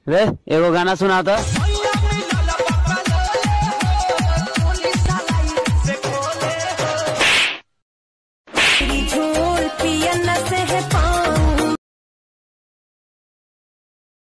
रे एगो गाना सुना था। झोल पियन से है